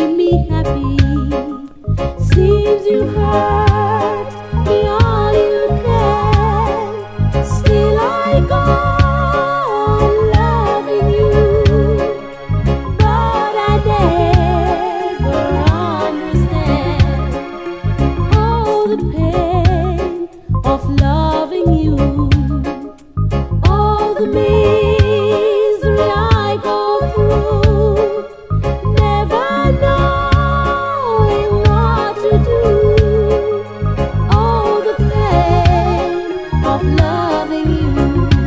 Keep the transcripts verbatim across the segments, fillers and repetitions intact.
me happy. Seems you hurt me all you can. Still I go on loving you, but I never understand all the pain of loving you, all the misery I go through, never knowing what to do, all the pain of loving you.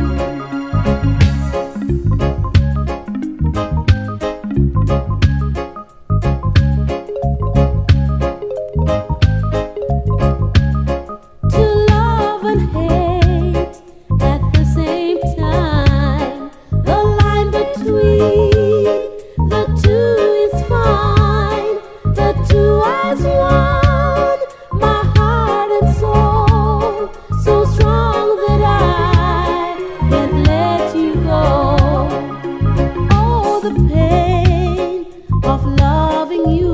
To love and hate at the same time, the line between the two is fine. The two as one, my heart and soul, so strong that I can't let you go. All the pain of loving you,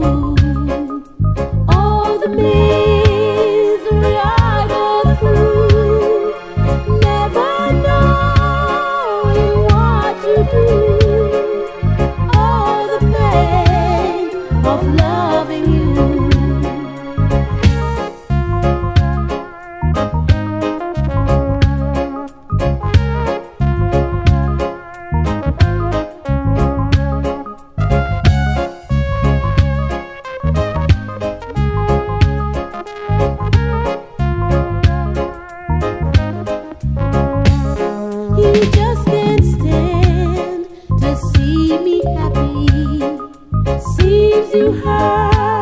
all the misery I go through, never knowing what to do, all the pain of loving you. You just can't stand to see me happy. Seems you hurt